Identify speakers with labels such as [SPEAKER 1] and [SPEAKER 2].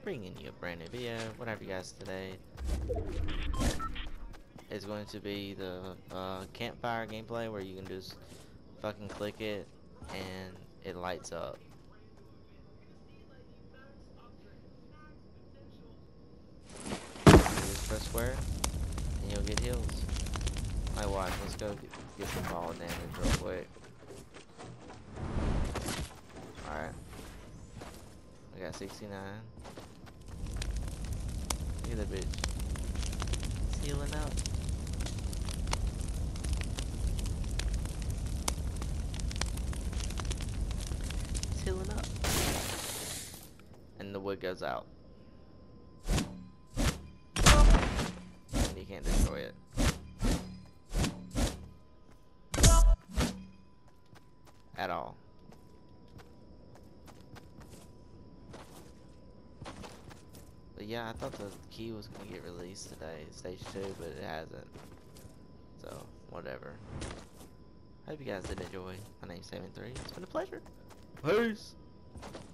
[SPEAKER 1] bringing you a brand new video. What have you guys today? It's going to be the Campfire gameplay where you can just fucking click it and it lights up. Just press square and you'll get heals. Alright, watch. Let's go get some ball damage real quick. Alright. I got 69. Look at that bitch. It's healing up. It's healing up. And the wood goes out. And you can't destroy it. At all. But yeah, I thought the key was gonna get released today, stage 2, but it hasn't. So, whatever. Hope you guys did enjoy. My name's 73. It's been a pleasure. Peace!